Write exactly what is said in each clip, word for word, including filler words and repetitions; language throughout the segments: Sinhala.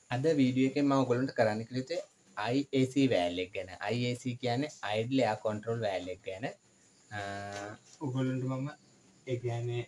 අද වීඩියෝ එකෙන් මම ඔයගොල්ලන්ට කරන්න කිව්වේ I A C valve එක ගැන. I A C කියන්නේ idle air control valve එක ගැන. ඔයගොල්ලන්ට මම ඒ කියන්නේ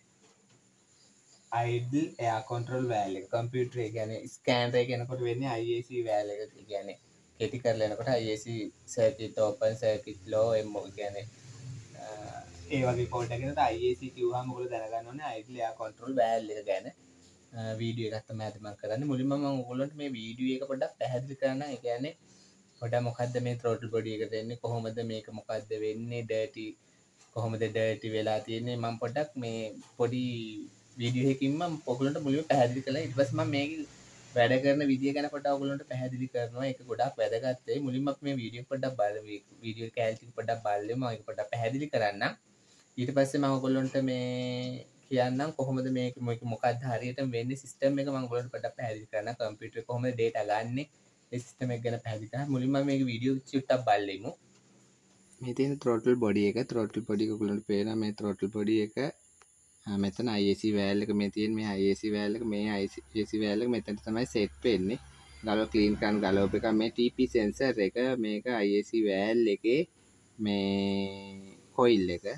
idle air control valve එක කම්පියුටර් ඒ කියන්නේ ස්කෑනර් එක යනකොට වෙන්නේ I A C valve එක කියන්නේ කෙටි කරලා යනකොට I A C circuit open circuit low එම්මෝ කියන්නේ ඒ වගේ කෝඩ් එකකට I A C කිව්වහම ඔයගොල්ලෝ දැනගන්න ඕනේ idle air control valve එක ගැන. වීඩියෝ එකක් තමයි අද මම කරන්නේ. මුලින්ම මම ඔයගොල්ලන්ට මේ වීඩියෝ එක පොඩ්ඩක් පැහැදිලි කරන්න. ඒ කියන්නේ පොඩ්ඩක් මොකද්ද මේ throttle body එක දෙන්නේ, කොහොමද මේක මොකද්ද වෙන්නේ, dirty කොහොමද dirty වෙලා තියෙන්නේ, මම පොඩ්ඩක් මේ පොඩි වීඩියෝ එකකින් මම ඔයගොල්ලන්ට මුලින්ම පැහැදිලි කළා. ඊට පස්සේ මම මේක වැඩ කරන විදිය ගැන පොඩ්ඩක් ඔයගොල්ලන්ට පැහැදිලි කරනවා. ඒක ගොඩාක් වැදගත් වෙයි. මුලින්ම අපි මේ වීඩියෝ එක පොඩ්ඩක් බලමු. වීඩියෝ එක කැලේ ටික පොඩ්ඩක් බලමු. මම ඒක පොඩ්ඩක් පැහැදිලි කරන්නම්. ඊට පස්සේ මම ඔයගොල්ලන්ට මේ කියන්නම් කොහොමද මේක මොකක්ද හරියට වෙන්නේ සිස්ටම් එක මම ඔයගොල්ලන්ට පොඩ්ඩක් පැහැදිලි කරන්න. කම්පියුටර් කොහොමද data ගන්නෙ ඒ සිස්ටම් එක ගැන පැහැදිලි කරන්න. මුලින්ම මේක වීඩියෝ චුට්ටක් බලමු. මේ තියෙන throttle body එක throttle body එක ඔයගොල්ලන්ට පේනවා මේ throttle body එක මෙතන I A C valve එක මේ තියෙන මේ I A C valve එක මේ I A C valve එක මෙතන තමයි set වෙන්නේ. ගලව ක්ලීන් කරන්න ගලවප එක මේ T P sensor එක මේක I A C valve එකේ මේ coil එක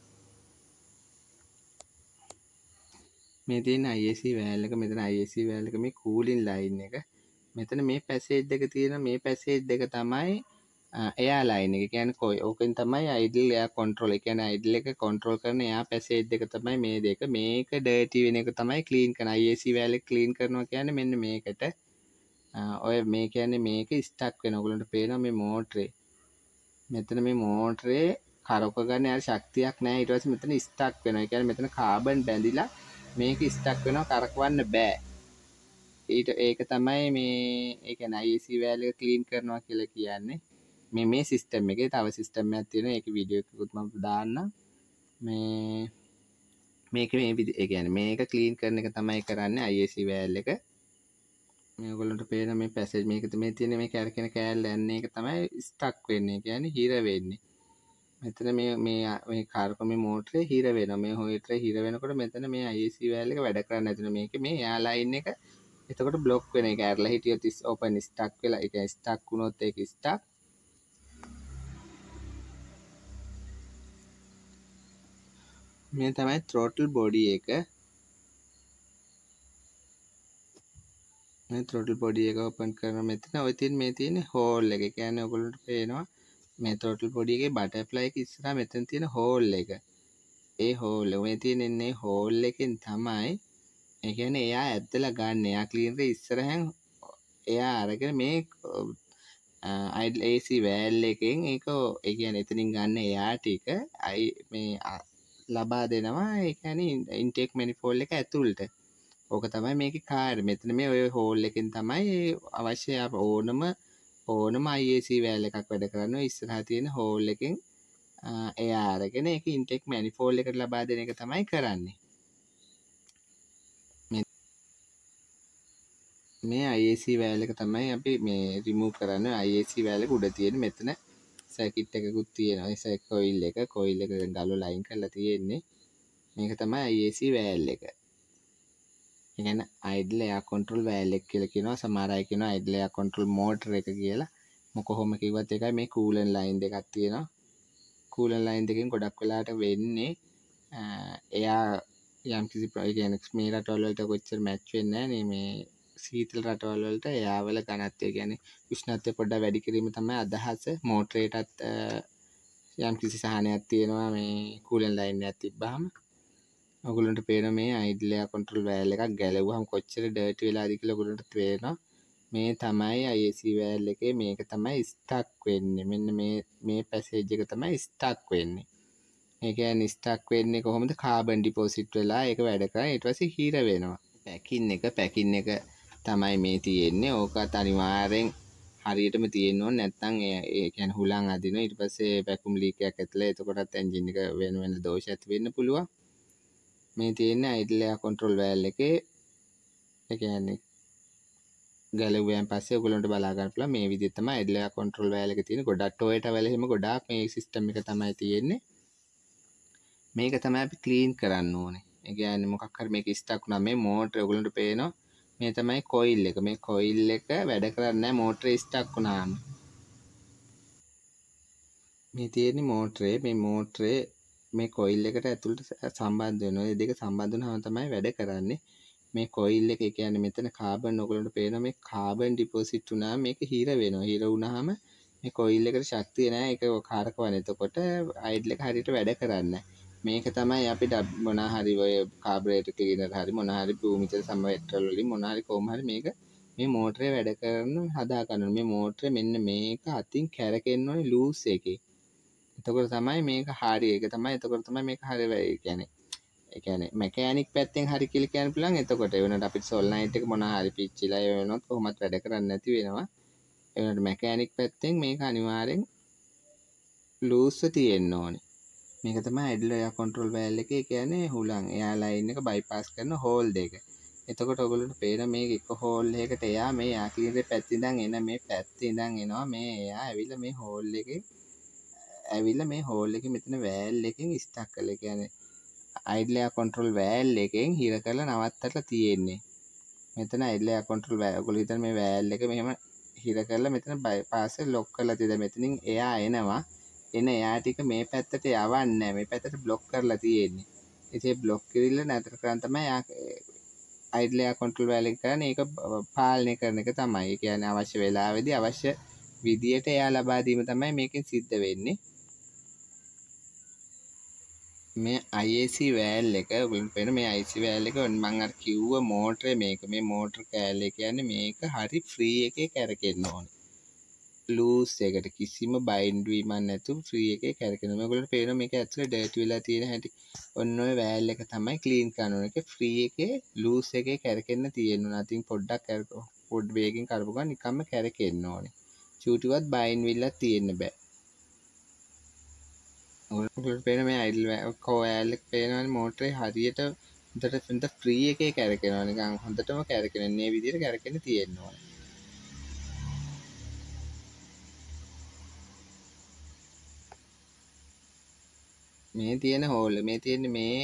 මේ තියෙන I A C valve එක මෙතන I A C valve එක මේ cooling line එක මෙතන මේ passage දෙක තියෙන මේ passage දෙක තමයි air line එක කියන්නේ කොයි ඕකෙන් තමයි idle air control ඒ කියන්නේ idle එක control කරන air passage දෙක තමයි මේ දෙක මේක dirty වෙන එක තමයි clean කරන I A C valve එක clean කරනවා කියන්නේ මෙන්න මේකට ඔය මේ කියන්නේ මේක stuck වෙන ඔයගොල්ලන්ට පේනවා මේ මෝටරේ මෙතන මේ මෝටරේ කරක ගන්න යාර ශක්තියක් නැහැ ඊට පස්සේ මෙතන stuck වෙනවා ඒ කියන්නේ මෙතන කාබන් බැඳිලා මේක ස්ටක් වෙනවා කරකවන්න බෑ ඊට ඒක තමයි මේ ඒ කියන්නේ I A C valve එක ක්ලීන් කරනවා කියලා කියන්නේ මේ මේ සිස්ටම් එකේ තව සිස්ටම් එකක් තියෙනවා ඒක වීඩියෝ එකකුත් මම දාන්නම් මේ මේක මේ ඒ කියන්නේ මේක ක්ලීන් කරන එක තමයි කරන්නේ I A C valve එක මේ ඔයගොල්ලන්ට පේන මේ පැසේජ් මේක මේ තියෙන මේ කැරකෙන කෑල්ල යන්නේ ඒක තමයි ස්ටක් වෙන්නේ කියන්නේ හිර වෙන්නේ මෙතන මේ මේ මේ කාර්ක මේ මෝටරේ හිර වෙනවා මේ හොයිටරේ හිර වෙනකොට මෙතන මේ I A C valve එක වැඩ කරන්න ඇතුළේ මේක මේ එයා ලයින් එක එතකොට බ්ලොක් වෙන එක ඇරලා හිටියොත් ඕපන් ස්ටක් වෙලා ඒ කියන්නේ ස්ටක් වුණොත් ඒක ස්ටක් මේ තමයි throttle body එක මේ throttle body එක ඕපන් කරන මෙතන ඔය තියෙන මේ තියෙන හෝල් එක. ඒ කියන්නේ ඔයගොල්ලන්ට පේනවා මේ throttle body එකේ බටර්ෆ්ලයි එක ඉස්සරහා මෙතන තියෙන හෝල් එක. ඒ හෝල් එක මේ තියෙන්නේ හෝල් එකෙන් තමයි ඒ කියන්නේ එයා ඇදලා ගන්න. එයා ක්ලීනර් ඉස්සරහෙන් එයා අරගෙන මේ idle A C valve එකෙන් ඒක ඒ කියන්නේ එතනින් ගන්න එයා ටික මේ ලබා දෙනවා. ඒ කියන්නේ intake manifold එක ඇතුළට. ඕක තමයි මේකේ කාර්ය. මෙතන මේ ඔය හෝල් එකෙන් තමයි අවශ්‍ය ඕනම ඕනම I A C valve එකක් වැඩ කරන්නේ. ඉස්සරහා තියෙන හෝල් එකෙන් එයා අරගෙන ඒක intake manifold එකට ලබා දෙන එක තමයි කරන්නේ. මේ I A C valve එක තමයි අපි මේ remove කරන්නේ. I A C valve එක උඩ තියෙන මෙතන circuit එකකුත් තියෙනවා. ඒ circuit coil එක coil එක ගලව line කරලා තියෙන්නේ. මේක තමයි I A C valve එක. ඒ කියන්නේ idle air control valve එක කියලා කියනවා. සමහර අය කියනවා idle air control motor එක කියලා. මොක කොහොම කිව්වත් එකයි මේ coolant line දෙකක් තියෙනවා. coolant line දෙකෙන් ගොඩක් වෙලාට වෙන්නේ එයා යම් කිසි ඒ කියන්නේ මේ රටවල් වලට කොච්චර match වෙන්නේ නැහැ නේ මේ සීතල රටවල් වලට එයා වල ඝනත්වය කියන්නේ උෂ්ණත්වය පොඩ්ඩක් වැඩි කිරීම තමයි අදහස. මෝටරේටත් යම් කිසි සහනයක් තියෙනවා මේ coolant line එකක් තිබ්බහම. ඔයගොල්ලන්ට පේන මේ idle air control valve එකක් ගැලවුවහම කොච්චර dirty වෙලාද කියලා ඔයගොල්ලන්ට පේනවා. මේ තමයි I A C valve එකේ මේක තමයි stuck වෙන්නේ. මෙන්න මේ මේ passage එක තමයි stuck වෙන්නේ. ඒ කියන්නේ stuck වෙන්නේ කොහොමද? carbon deposit වෙලා ඒක වැඩ කරා ඊට පස්සේ හිර වෙනවා. packing එක packing එක තමයි මේ තියෙන්නේ. ඕකත් අනිවාර්යෙන් හරියටම තියෙන්න ඕනේ නැත්නම් ඒ කියන්නේ හුලං අදිනවා ඊට පස්සේ vacuum leak එකක් ඇතුළේ එතකොටත් engine එක වෙන වෙන දෝෂ ඇති වෙන්න පුළුවන්. මේ තියෙන්නේ idle air control valve එකේ ඒ කියන්නේ ගැලවුවයන් පස්සේ ඔයගොල්ලන්ට බලා ගන්න පුළුවන් මේ විදිහට තමයි idle air control valve එකේ තියෙන ගොඩක් Toyota වල එහෙම ගොඩාක් මේ සිස්ටම් එක තමයි තියෙන්නේ මේක තමයි අපි ක්ලීන් කරන්න ඕනේ ඒ කියන්නේ මොකක් හරි මේක ස්ටක් වුණා මේ මෝටර ඔයගොල්ලන්ට පේනවා මේ තමයි කොයිල් එක. මේ කොයිල් එක වැඩ කරන්නේ නැහැ මෝටරේ ස්ටක් වුණාම. මේ තියෙන්නේ මෝටරේ. මේ මෝටරේ මේ කොයිල් එකට ඇතුළට සම්බන්ධ වෙනවා. මේ දෙක සම්බන්ධ වුණාම තමයි වැඩ කරන්නේ. මේ කොයිල් එක කියන්නේ මෙතන කාබන් ඔයගොල්ලන්ට පේනවා මේ කාබන් ඩිපොසිට් වුණාම මේක හිර වෙනවා. හිර වුණාම මේ කොයිල් එකට ශක්තිය නැහැ. ඒක කාරකවන. එතකොට අයිඩල් එක හරියට වැඩ කරන්නේ නැහැ. මේක තමයි අපි මොනවා හරි ඔය කාබරේටර් ක්ලීනර් හරි මොනවා හරි භූමිතල සමවැට්ටවල වලින් මොනවා හරි කොහොම හරි මේක මේ මෝටරේ වැඩ කරන හදා ගන්න. මේ මෝටරේ මෙන්න මේක අතින් කැරකෙන්න ඕනේ ලූස් එකේ. එතකොට තමයි මේක හරි. ඒක තමයි එතකොට තමයි මේක හරි වෙයි කියන්නේ. ඒ කියන්නේ මෙකැනික් පැත්තෙන් හරි කියලා කියන්න පුළුවන්. එතකොට ඒ වෙනකොට අපිට සොල්නයිට් එක මොනවා හරි පිච්චිලා ඒ වෙනොත් කොහොමත් වැඩ කරන්නේ නැති වෙනවා. ඒ වෙනකොට මෙකැනික් පැත්තෙන් මේක අනිවාර්යෙන් ලූස්ව තියෙන්න ඕනේ. මේක තමයි අයිඩල් එයාර් කන්ට්‍රෝල් වෑල්ව් එකේ කියන්නේ හුලං එයා ලයින් එක බයිපාස් කරන හෝල් දෙක. එතකොට ඔයගොල්ලන්ට පේන මේක එක හෝල් එකකට එයා මේ එයා ක්ලීනරේ පැත්තේ ඉඳන් එන මේ පැත්තේ ඉඳන් එනවා මේ එයා ඇවිල්ලා මේ හෝල් එකේ ඇවිල්ලා මේ හෝල් එකේ මෙතන වෑල් එකෙන් ස්ටක් කරලා කියන්නේ අයිඩල් එයාර් කන්ට්‍රෝල් වෑල් එකෙන් හිර කරලා නවත්තලා තියෙන්නේ. මෙතන අයිඩල් එයාර් කන්ට්‍රෝල් වෑල් ඔයගොල්ලෝ හිතන මේ වෑල් එක මෙහෙම හිර කරලා මෙතන බයිපාස් එක ලොක් කරලා තියෙද මෙතනින් එයා එනවා. එන එයා ටික මේ පැත්තට යවන්නේ නැහැ. මේ පැත්තට බ්ලොක් කරලා තියෙන්නේ. ඉතින් බ්ලොක් කිරිල්ල නතර කරන් තමයි එයා අයිඩල් එයාර් කන්ට්‍රෝල් වෑල් එක කරන්නේ. ඒක පාලනය කරන එක තමයි. ඒ කියන්නේ අවශ්‍ය වෙලාවෙදී අවශ්‍ය විදියට එයා ලබා දීම තමයි මේකෙන් සිද්ධ වෙන්නේ. මේ I A C වෑල් එක ඔයගොල්ලන්ට පේන මේ I A C වෑල් එක මම අර කිව්ව මෝටරේ මේක මේ මෝටර කෑල්ල කියන්නේ මේක හරි ෆ්‍රී එකේ කැරකෙන්න ඕනේ. ලූස් එකට කිසිම බයින්ඩ් වීමක් නැතුව ෆ්‍රී එකේ කැරකෙනවා. මේගොල්ලන්ට පේනවා මේක ඇතුලේ ඩර්ටි වෙලා තියෙන හැටි. ඔන්න ඔය වෑල් එක තමයි ක්ලීන් කරන්න ඕනේ. ඒක ෆ්‍රී එකේ ලූස් එකේ කැරකෙන්න තියෙනවා. අතින් පොඩ්ඩක් කැරකෝ පොඩ් වේගෙන් කරපු ගමන් නිකම්ම කැරකෙන්න ඕනේ. චූටිවත් බයින්ඩ් විල්ලක් තියෙන්න බෑ. ඔයගොල්ලන්ට පේන මේ අයිඩල් කොයල් එක පේනවනේ මෝටරේ හරියට හොඳට හොඳ ෆ්‍රී එකේ කැරකෙනවා. නිකන් හොඳටම කැරකෙනවා. මේ විදිහට කැරකෙන්න තියෙන්න ඕනේ. මේ තියෙන හෝල් මේ තියෙන්නේ මේ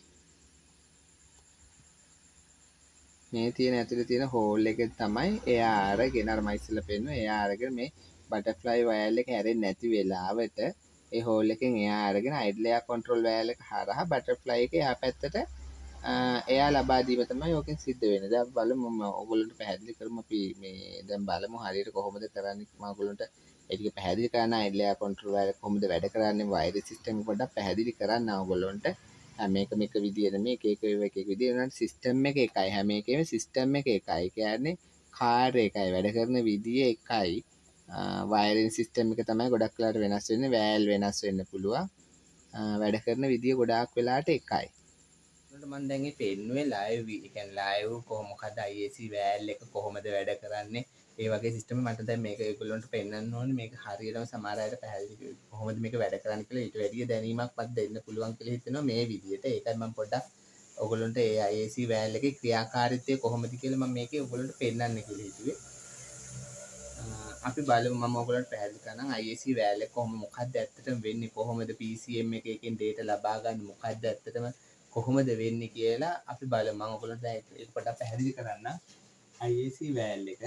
මේ තියෙන ඇතුලේ තියෙන හෝල් එක තමයි එයා අරගෙන අර මම ඉස්සෙල්ලා පෙන්නුවා එයා අරගෙන මේ බටර්ෆ්ලයි වයර් එක හැරෙන්නේ නැති වෙලාවට ඒ හෝල් එකෙන් එයා අරගෙන අයිඩල් එයාර් කන්ට්‍රෝල් වෑල් එක හරහා බටර්ෆ්ලයි එක එයා පැත්තට එයා ලබා දීම තමයි ඕකෙන් සිද්ධ වෙන්නේ. දැන් අපි බලමු මම ඔයගොල්ලන්ට පැහැදිලි කරමු අපි මේ දැන් බලමු හරියට කොහොමද කරන්නේ මම ඔයගොල්ලන්ට ඒ ටික පැහැදිලි කරන්න අයිඩල් එයාර් කන්ට්‍රෝල් වෑල් එක කොහොමද වැඩ කරන්නේ වයර් සිස්ටම් එක පොඩ්ඩක් පැහැදිලි කරන්න ඕගොල්ලන්ට. මේක මේක විදියට මේ එක එක එක එක විදියට උනත් සිස්ටම් එක එකයි. හැම එකේම සිස්ටම් එක එකයි. කියන්නේ කාර්ය එකයි වැඩ කරන විදිය එකයි. වයරින් සිස්ටම් එක තමයි ගොඩක් වෙලාට වෙනස් වෙන්නේ. වෑල් වෙනස් වෙන්න පුළුවන්. වැඩ කරන විදිය ගොඩාක් වෙලාට එකයි. ඒකට මම දැන් මේ පෙන්නුවේ ලයිව් ඒ කියන්නේ ලයිව් කොහොම මොකද I A C වෑල් එක කොහොමද වැඩ කරන්නේ ඒ වගේ සිස්ටම් එක මට දැන් මේක ඒගොල්ලන්ට පෙන්වන්න ඕනේ. මේක හරියටම සමහර අයට පැහැදිලි කොහොමද මේක වැඩ කරන්නේ කියලා ඊට වැඩිය දැනීමක් මට දෙන්න පුළුවන් කියලා හිතෙනවා මේ විදිහට. ඒකයි මම පොඩ්ඩක් ඔයගොල්ලන්ට ඒ I A C වෑල් එකේ ක්‍රියාකාරීත්වය කොහොමද කියලා මම මේකේ ඔයගොල්ලන්ට පෙන්වන්න කියලා හිතුවේ. අපි බලමු මම ඔයගොල්ලන්ට පැහැදිලි කරනම් I A C වෑල් එක කොහොම මොකක්ද ඇත්තටම වෙන්නේ කොහොමද P C M එකකින් data ලබා ගන්න මොකක්ද ඇත්තටම කොහොමද වෙන්නේ කියලා අපි බලමු. මම ඔයගොල්ලන්ට ඒක පොඩ්ඩක් පැහැදිලි කරන්නම්. I A C වෑල් එක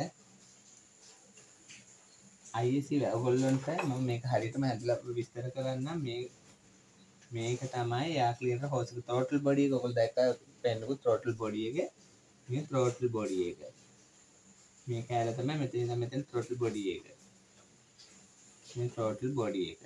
I A C ඔයගොල්ලන්ට මම මේක හරියටම ඇදලා විස්තර කරන්නම්. මේ මේක තමයි එයා ක්ලීනර් හෝස් එක throttle body එක ඔයගොල්ලෝ දැක්කා පෙන්නපු throttle body එක. මේ throttle body එක. මේ කැල තමයි මෙතන ඉඳන් මෙතන throttle body එක. මේ throttle body එක.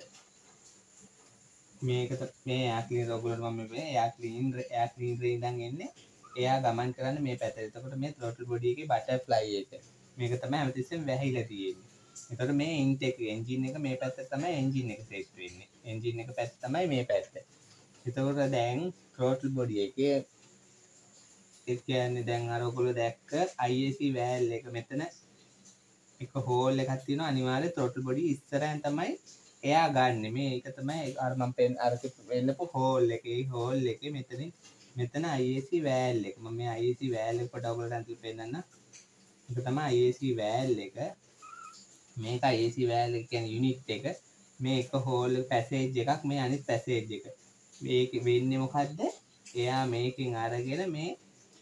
මේක මේ එයා ක්ලීනර් ඔයගොල්ලෝ මම මේ එයා ක්ලීනර් එයා ක්ලීනර් ඉඳන් එන්නේ එයා ගමන් කරන්නේ මේ පැත්තට. එතකොට මේ throttle body එකේ butterfly එක. මේක තමයි හැමතිස්සෙම වැහිලා තියෙන්නේ. එතකොට මේ ඉන්ටේක් එන්ජින් එක මේ පැත්තට තමයි එන්ජින් එක සෙට් වෙන්නේ. එන්ජින් එක පැත්ත තමයි මේ පැත්ත. එතකොට දැන් throttle body එකේ ඒ කියන්නේ දැන් අර ඔයගොල්ලෝ දැක්ක I A C වෑල් එක මෙතන එක හෝල් එකක් තියෙනවා. අනිවාර්යයෙන් throttle body ඉස්සරහින් තමයි එයා ගන්න. මේ ඒක තමයි අර මම පෙන් අර වෙන්නපු හෝල් එකේ හෝල් එකේ මෙතන මෙතන I A C වෑල් එක. මම මේ I A C වෑල් එක පොඩ්ඩක් ඔයගොල්ලන්ට අන්තිම පෙන්නන්න. ඒක තමයි I A C වෑල් එක. මේක I A C වෑල් එක කියන්නේ යුනිට් එක. මේ එක හෝල් පැසේජ් එකක් මේ අනිත් පැසේජ් එක. මේක වෙන්නේ මොකද්ද? එයා මේකෙන් අරගෙන මේ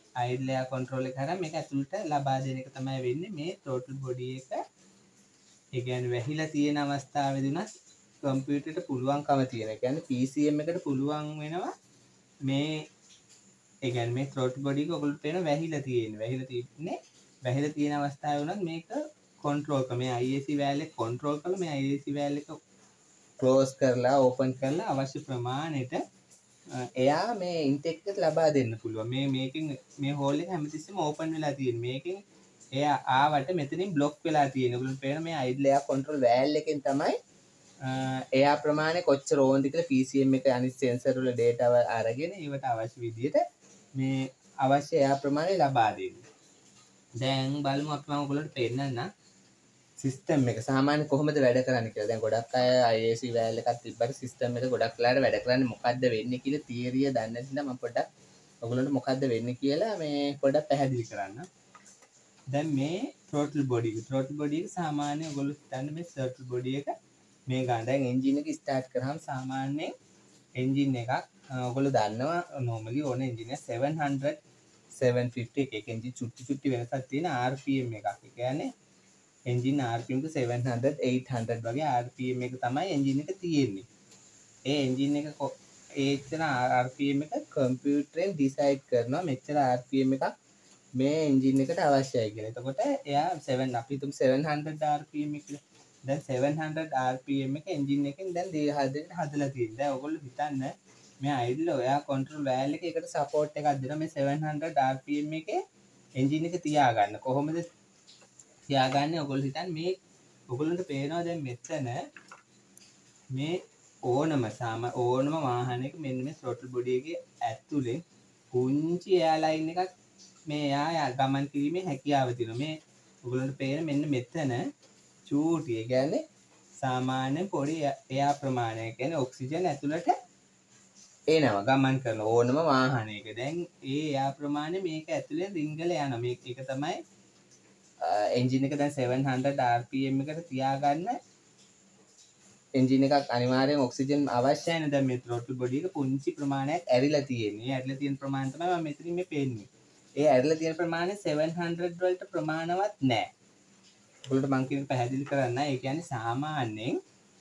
idle air control එක කරා මේක ඇතුළට ලබා දෙන එක තමයි වෙන්නේ මේ throttle body එක. ඒ කියන්නේ වැහිලා තියෙන අවස්ථාවේදී උනත් කම්පියුටරේට පුළුවන්කම තියෙන. ඒ කියන්නේ P C M එකට පුළුවන් වෙනවා මේ ඒ කියන්නේ මේ throttle body එක ඔයගොල්ලෝ පේන වැහිලා තියෙන්නේ. වැහිලා තින්නේ වැහිලා තියෙන අවස්ථාවේ උනත් මේක control කර මේ I A C valve එක control කරලා මේ I A C valve එක close කරලා open කරලා අවශ්‍ය ප්‍රමාණයට එයා මේ intake එක ලබා දෙන්න පුළුවන්. මේ මේකෙන් මේ hole එක හැමතිස්සෙම open වෙලා තියෙන්නේ. මේකෙන් එයා ආවට මෙතනින් block වෙලා තියෙනවා. ඔයගොල්ලෝ පේන මේ idle air control valve එකෙන් තමයි එයා ප්‍රමාණය කොච්චර ඕනද කියලා P C M එක අනිත් sensor වල data අරගෙන ඒවට අවශ්‍ය විදිහට මේ අවශ්‍ය එයා ප්‍රමාණය ලබා දෙන්නේ. දැන් බලමු අපි මම ඔයගොල්ලන්ට පෙන්නන්න සිස්ටම් එක සාමාන්‍ය කොහොමද වැඩ කරන්නේ කියලා. දැන් ගොඩක් අය I A C valve එකක් තිබ්බට සිස්ටම් එක ගොඩක් වෙලාවට වැඩ කරන්නේ මොකද්ද වෙන්නේ කියලා තියරිය දන්නේ නැති නිසා මම පොඩ්ඩක් ඔයගොල්ලන්ට මොකද්ද වෙන්නේ කියලා මේ පොඩ්ඩක් පැහැදිලි කරන්න. දැන් මේ throttle body එක throttle body එක සාමාන්‍ය ඔයගොල්ලෝ හිතන්නේ මේ throttle body එක මේ ගන්න. දැන් එන්ජින් එක ස්ටාර්ට් කරාම සාමාන්‍යයෙන් එන්ජින් එකක් ඔයගොල්ලෝ දන්නවා normally ඕන එන්ජින් එක seven hundred seven fifty එක එන්ජින් චුට්ටි චුට්ටි වෙනසක් තියෙන R P M එකක්. ඒ කියන්නේ එන්ජින් R P M එක seven hundred eight hundred වගේ R P M එක තමයි එන්ජින් එක තියෙන්නේ. ඒ එන්ජින් එක ඒච්චර R P M එක කම්පියුටරෙන් ඩිසයිඩ් කරනවා මෙච්චර R P M එකක් මේ එන්ජින් එකට අවශ්‍යයි කියලා. එතකොට එයා seven අපි හිතමු seven hundred R P M එක කියලා. දැන් seven hundred R P M එක එන්ජින් එකෙන් දැන් හදලා හදලා තියෙනවා. දැන් ඔයගොල්ලෝ හිතන්න මේ idle air control valve එක එකට support එකක් දෙනවා මේ seven hundred R P M එකේ එන්ජින් එක තියාගන්න. කොහොමද තියාගන්නේ? ඔයගොල්ලෝ හිතන්නේ මේ ඔයගොල්ලන්ට පේනවා දැන් මෙතන මේ ඕනම සාම ඕනම වාහනයක මෙන්න මේ throttle body එකේ ඇතුලේ පුංචි එයා ලයින් එකක් මේ එයා ගමන් කිරීමේ හැකියාව තියෙනවා. මේ ඔයගොල්ලන්ට පේන මෙන්න මෙතන චූටි. ඒ කියන්නේ සාමාන්‍ය පොඩි එයා ප්‍රමාණය. ඒ කියන්නේ ඔක්සිජන් ඇතුළට එනවා ගමන් කරන ඕනම වාහනයක. දැන් ඒ එයා ප්‍රමාණය මේක ඇතුලේ රිංගල යනවා. මේක එක තමයි එන්ජින් එක දැන් seven hundred R P M එකට තියාගන්න එන්ජින් එකක් අනිවාර්යෙන් ඔක්සිජන් අවශ්‍යයි නේද? දැන් මේ throttle body එක පුංචි ප්‍රමාණයක් ඇරිලා තියෙන්නේ. ඒ ඇරිලා තියෙන ප්‍රමාණය තමයි මම මෙතනින් මේ පෙන්නේ. ඒ ඇරිලා තියෙන ප්‍රමාණය seven hundred වලට ප්‍රමාණවත් නැහැ. ඔයගොල්ලන්ට මම කියන පැහැදිලි කරන්න. ඒ කියන්නේ සාමාන්‍යයෙන්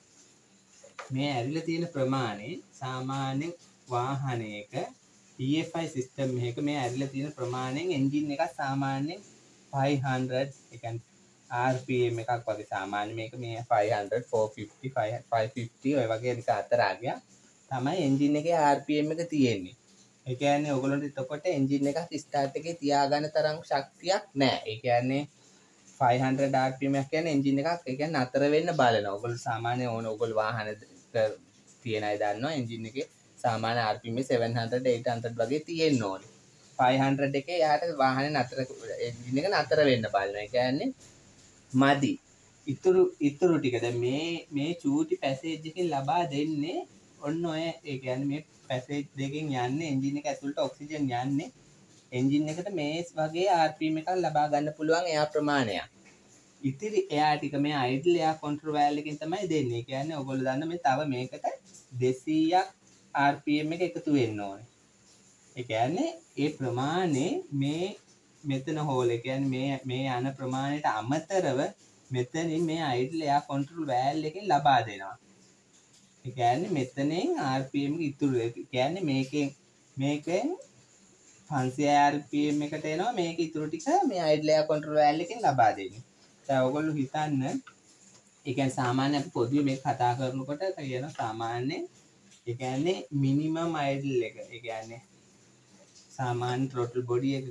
මේ ඇරිලා තියෙන ප්‍රමාණය සාමාන්‍යයෙන් වාහනයක E F I සිස්ටම් එකක මේ ඇරිලා තියෙන ප්‍රමාණයෙන් එන්ජින් එකක් සාමාන්‍යයෙන් five hundred ඒ කියන්නේ R P M එකක් වගේ සාමාන්‍ය මේක මේ five hundred four fifty five fifty ඔය වගේ නික අතර ආගියා තමයි එන්ජින් එකේ R P M එක තියෙන්නේ. ඒ කියන්නේ ඔයගොල්ලන්ට එතකොට එන්ජින් එකක් ස්ටාර්ට් එකේ තියාගන්න තරම් ශක්තියක් නැහැ. ඒ කියන්නේ five hundred R P M එකක් කියන්නේ එන්ජින් එකක් ඒ කියන්නේ අතර වෙන්න බලනවා. ඔයගොල්ලෝ සාමාන්‍ය ඕන ඔයගොල්ලෝ වාහන තියෙන අය දන්නවා එන්ජින් එකේ සාමාන්‍ය R P M seven hundred eight hundred වගේ තියෙන්න ඕනේ. five hundred එකේ යාට වාහනේ නතර එන්ජින් එක නතර වෙන්න බලනවා. ඒ කියන්නේ මදි. ඉතුරු ඉතුරු ටික දැන් මේ මේ චූටි පැසේජ් එකකින් ලබා දෙන්නේ ඔන්න ඔය ඒ කියන්නේ මේ පැසේජ් දෙකෙන් යන්නේ එන්ජින් එක ඇතුළට ඔක්සිජන් යන්නේ එන්ජින් එකට මේ වගේ R P M එකක් ලබා ගන්න පුළුවන් එයා ප්‍රමාණයක්. ඉතිරි එයා ටික මේ idle air control valve එකෙන් තමයි දෙන්නේ. ඒ කියන්නේ ඔයගොල්ලෝ දන්න මේ තව මේකට දෙසීයක් R P M එක එකතු වෙන්න ඕනේ. ඒ කියන්නේ ඒ ප්‍රමාණය මේ මෙතන හෝල් ඒ කියන්නේ මේ මේ යන ප්‍රමාණයට අමතරව මෙතනින් මේ idle air control valve එකෙන් ලබා දෙනවා. ඒ කියන්නේ මෙතනින් R P M එක ඉතුරු ඒ කියන්නේ මේකෙන් මේකෙන් five hundred R P M එකට එනවා මේක ඉතුරු ටික මේ idle air control valve එකෙන් ලබා දෙන්නේ. දැන් ඔයගොල්ලෝ හිතන්න ඒ කියන්නේ සාමාන්‍ය අපි පොදුවේ මේක කතා කරනකොට කියන සාමාන්‍ය ඒ කියන්නේ minimum idle එක. ඒ කියන්නේ සාමාන්‍ය throttle body එකක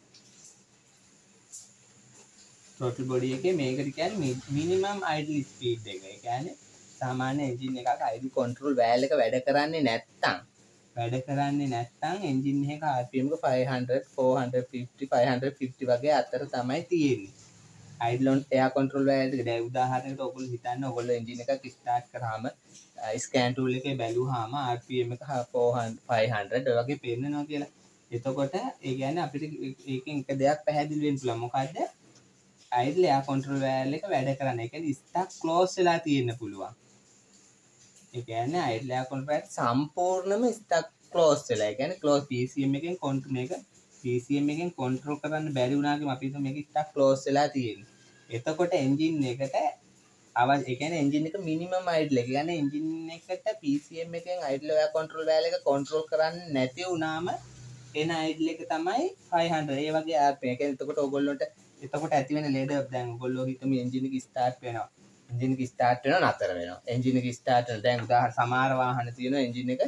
throttle body එකේ මේකට කියන්නේ minimum idle speed එක. ඒ කියන්නේ සාමාන්‍ය එන්ජින් එකක idle control valve එක වැඩ කරන්නේ නැත්තම් වැඩ කරන්නේ නැත්තම් එන්ජින් එක R P M එක five hundred four fifty five fifty වගේ අතර තමයි තියෙන්නේ. idle air control valve එක දැන් උදාහරණයකට ඔයගොල්ලෝ හිතන්න ඔයගොල්ලෝ එන්ජින් එකක් ස්ටාර්ට් කරාම ස්කෑන් ටූල් එකේ බැලුවාම R P M එක four hundred five hundred ඔය වගේ පෙන්නනවා කියලා. එතකොට ඒ කියන්නේ අපිට ඒකෙන් එක දෙයක් පැහැදිලි වෙන්න පුළුවන්. මොකද්ද? idle air control valve එක වැඩ කරන්නේ. ඒ කියන්නේ ස්ටක් ක්ලෝස් වෙලා තියෙන්න පුළුවන්. ඒ කියන්නේ idle air control valve සම්පූර්ණයෙන්ම ස්ටක් ක්ලෝස් වෙලා. ඒ කියන්නේ ක්ලෝස් P C M එකෙන් කොන්ට්‍රෝල් මේක P C M එකෙන් කන්ට්‍රෝල් කරන්න බැරි වුණා කියමු අපි හිතමු මේක ස්ටක් ක්ලෝස් වෙලා තියෙන්නේ. එතකොට එන්ජින් එකට අවශ්‍ය ඒ කියන්නේ එන්ජින් එක මිනිමම් අයිඩල් එක. කියන්නේ එන්ජින් එකට P C M එකෙන් අයිඩල් ඔයා කන්ට්‍රෝල් වෑල් එක කන්ට්‍රෝල් කරන්නේ නැති වුණාම එන අයිඩල් එක තමයි five hundred. ඒ වගේ ආර් පී එම්. ඒ කියන්නේ එතකොට ඕගොල්ලන්ට එතකොට ඇති වෙන ලේඩ් දැන් ඕගොල්ලෝ හිතමු එන්ජින් එක ස්ටාර්ට් වෙනවා. එන්ජින් එක ස්ටාර්ට් වෙනවා නතර වෙනවා. එන්ජින් එක ස්ටාර්ට් වෙනවා. දැන් උදාහරණ සමහර වාහන තියෙනවා එන්ජින් එක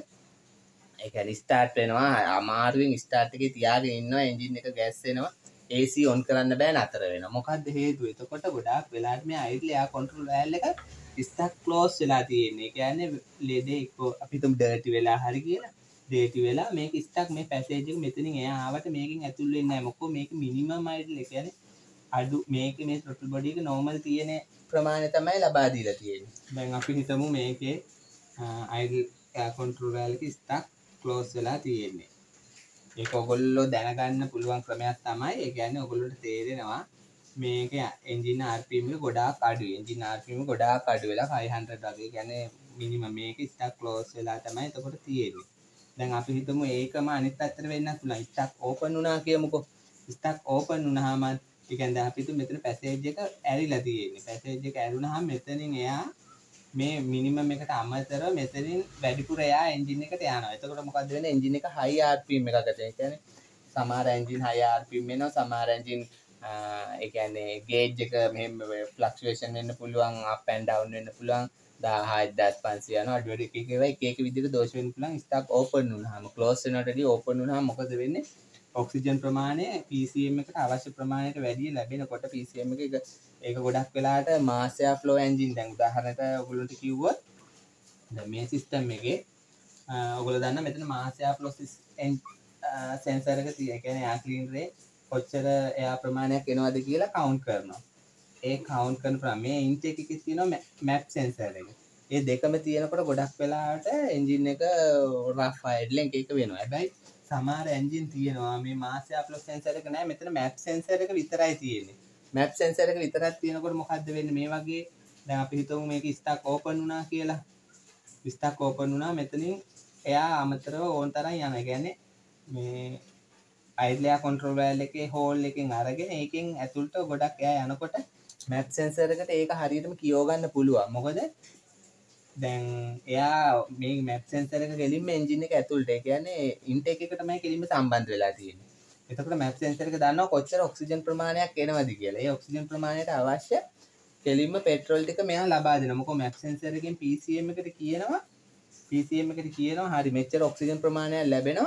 ඒ කියන්නේ ස්ටාර්ට් වෙනවා අමාරුවෙන් ස්ටාර්ට් එකේ තියාගෙන ඉන්නවා එන්ජින් එක ගෑස් වෙනවා A C ඔන් කරන්න බෑ නතර වෙනවා. මොකද්ද හේතුව? එතකොට ගොඩාක් වෙලාවට මේ අයිඩල් එයා කන්ට්‍රෝල් වෑල් එක ස්ටක් ක්ලෝස් වෙලා තියෙන්නේ. ඒ කියන්නේ ලේඩ් එක අපි හිතමු ඩර්ටි වෙලා හරි කියලා. ඩර්ටි වෙලා මේක ස්ටක් මේ පැසේජ් එක මෙතනින් එයා ආවට මේකෙන් ඇතුල් වෙන්නේ නැහැ. මොකෝ මේක මිනිමම් අයිඩල් ඒ කියන්නේ අඩු මේක මේ throttle body එක normal තියෙන ප්‍රමාණය තමයි ලබා දීලා තියෙන්නේ. දැන් අපි හිතමු මේකේ අයිඩල් එයා කන්ට්‍රෝල් වෑල් එක ස්ටක් ක්ලෝස් වෙලා තියෙන්නේ. ඒක ඔයගොල්ලෝ දැනගන්න පුළුවන් ක්‍රමයක් තමයි. ඒ කියන්නේ ඔයගොල්ලන්ට තේරෙනවා මේක එන්ජින් ආර් පී එම් එක ගොඩාක් අඩුයි. එන්ජින් ආර් පී එම් ගොඩාක් අඩු වෙලා five hundred වගේ. කියන්නේ මිනිමම් මේක ස්ටක් ක්ලෝස් වෙලා තමයි එතකොට තියෙන්නේ. දැන් අපි හිතමු ඒකම අනිත් පැත්තට වෙන්නත් පුළුවන්. ස්ටක් ඕපන් වුණා කියමුකෝ. ස්ටක් ඕපන් වුණාම ඒ කියන්නේ දැන් අපි හිතමු මෙතන පැසේජ් එක ඇරිලා තියෙන්නේ. පැසේජ් එක ඇරුණාම මෙතනින් එයා මේ මිනිමම් එකට අමතරව මෙතනින් වැඩිපුර එයා එන්ජින් එකට යනවා. එතකොට මොකද වෙන්නේ? එන්ජින් එක high ආර් පී එම් එකකට. ඒ කියන්නේ සමහර engine high R P M එනවා. සමහර එන්ජින් ඒ කියන්නේ ගේජ් එක මෙහෙම ෆ්ලක්චුේෂන් වෙන්න පුළුවන්, අප් ඇන්ඩ් ඩවුන් වෙන්න පුළුවන්. දහය දහස් පන්සිය යනවා. අඩු වැඩි එක එක ඒවා එක එක විදිහට දෝෂ වෙන්න පුළුවන්. ස්ටක් ඕපන් වුණාම ක්ලෝස් වෙනවට වඩා ඕපන් වුණාම මොකද වෙන්නේ? ඔක්සිජන් ප්‍රමාණය P C M එකට අවශ්‍ය ප්‍රමාණයට වැඩි ලැබෙනකොට P C M එක ඒක ගොඩක් වෙලාට මාස් එයා ෆ්ලෝ එන්ජින් දැන් උදාහරණයක් ඔයගොල්ලන්ට කිව්වොත් දැන් මේ සිස්ටම් එකේ ඔයගොල්ලෝ දන්න මෙතන මාස් එයා ෆ්ලෝ සෙන්සර් එක තියෙන. ඒ කියන්නේ එයා ක්ලීන් රේ කොච්චර එයා ප්‍රමාණයක් එනවද කියලා කවුන්ට් කරනවා. ඒ කවුන්ට් කරන ප්‍රමේ ඉන්ටේක් එකේ තියෙනවා මැප් සෙන්සර් එක. ඒ දෙකම තියෙනකොට ගොඩක් වෙලාවට එන්ජින් එක රෆ් අයිඩල් එක එක වෙනවා. හැබැයි සමහර එන්ජින් තියෙනවා මේ මාස් එයා ෆ්ලෝ සෙන්සර් එක නැහැ. මෙතන මැප් සෙන්සර් එක විතරයි තියෙන්නේ. මැප් සෙන්සර් එක විතරක් තියෙනකොට මොකද්ද වෙන්නේ? මේ වගේ දැන් අපි හිතමු මේක ස්ටක් ඕපන් වුණා කියලා. ස්ටක් ඕපන් වුණා මෙතනින් එයා අමතරව ඕන තරම් යනවා. ඒ කියන්නේ මේ අයිඩල් එයා කන්ට්‍රෝල් වෑල් එකේ හෝල් එකෙන් අරගෙන ඒකෙන් ඇතුළට ගොඩක් එයා යනකොට මැප් සෙන්සර් එකට ඒක හරියටම කියව ගන්න පුළුවන්. මොකද දැන් එයා මේ මැප් සෙන්සර් එක ගෙලින්ම එන්ජින් එක ඇතුළට ඒ කියන්නේ ඉන්ටේක් එක තමයි කෙලින්ම සම්බන්ධ වෙලා තියෙන්නේ. එතකොට මැප් සෙන්සර් එක දන්නවා කොච්චර ඔක්සිජන් ප්‍රමාණයක් එනවද කියලා. ඒ ඔක්සිජන් ප්‍රමාණයට අවශ්‍ය කෙලින්ම පෙට්‍රෝල් ටික මෙයා ලබා දෙනවා. මොකද මැප් සෙන්සර් එකෙන් P C M එකට කියනවා P C M එකට කියනවා හරි මෙච්චර ඔක්සිජන් ප්‍රමාණයක් ලැබෙනවා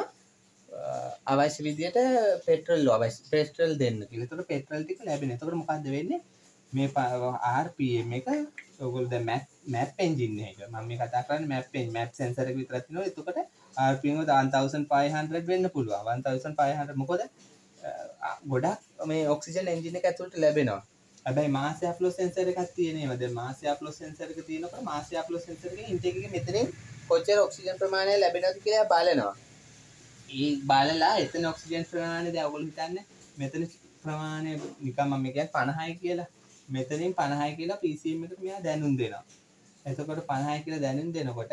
අවශ්‍ය විදියට පෙට්‍රල් අවශ්‍ය පෙට්‍රල් දෙන්න කියලා. එතකොට පෙට්‍රල් ටික ලැබෙනවා. එතකොට මොකද්ද වෙන්නේ? මේ ආර් පී එම් එක ඔයගොල්ලෝ දැන් මැප් මැප් එන්ජින් එක මම මේ කතා කරන්නේ මැප් එන්ජින් මැප් සෙන්සර් එක විතරක් තියෙනවා. එතකොට ආර් පී එම් එක one thousand five hundred වෙන්න පුළුවන්. one thousand five hundred මොකද ගොඩක් මේ ඔක්සිජන් එන්ජින් එක ඇතුළට ලැබෙනවා. හැබැයි මාස් එයා ෆ්ලෝ සෙන්සර් එකක් තියෙනවා. දැන් මාස් එයා ෆ්ලෝ සෙන්සර් එක තියෙනකොට මාස් එයා ෆ්ලෝ සෙන්සර් එකේ ඉන්ටේක් එකේ මෙතනින් කොච්චර ඔක්සිජන් ප්‍රමාණය ලැබෙනවද කියලා බලනවා. ඒ බලලා එතන ඔක්සිජන් ප්‍රමාණය දැන් ඔයගොල්ලෝ හිතන්නේ මෙතන ප්‍රමාණය නිකන් මම කියන්නේ පනහයි කියලා. මෙතනින් පනහයි කියලා P C M එකට මෙයා දැනුම් දෙනවා. එතකොට පනහයි කියලා දැනුම් දෙනකොට